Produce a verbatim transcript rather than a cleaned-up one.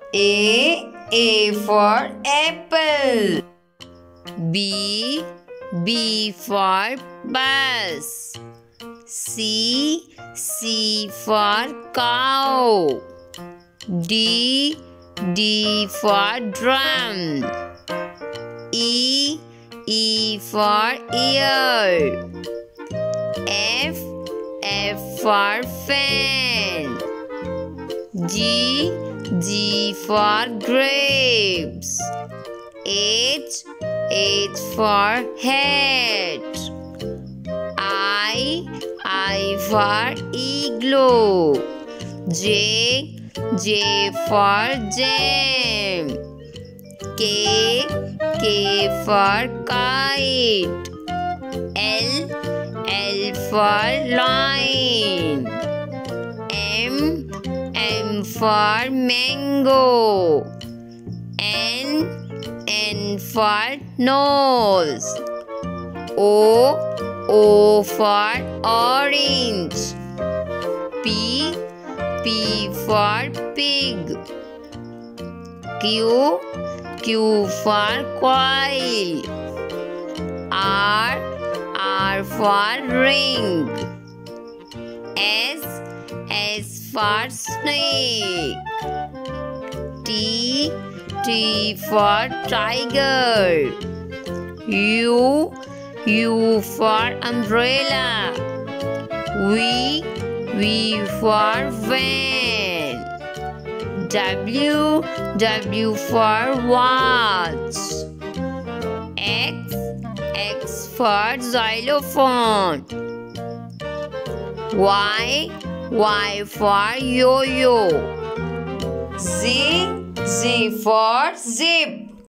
A. A for apple. B. B for bus. C. C for cow. D. D for drum. E. E for ear. F. F for fan. G. G for grapes. H. H for hat. I. I for igloo. J. J for jam. K. K for kite. L. L for lion. M. M for mango. N. N for nose. O. O for orange. P. P for pig. Q. Q for coil. R. R for ring. S. S for snake. T. T for tiger. U. U for umbrella. V. V for van. W. W for watch. X. X for xylophone. Y. Y for yo-yo. Z. Z for zip.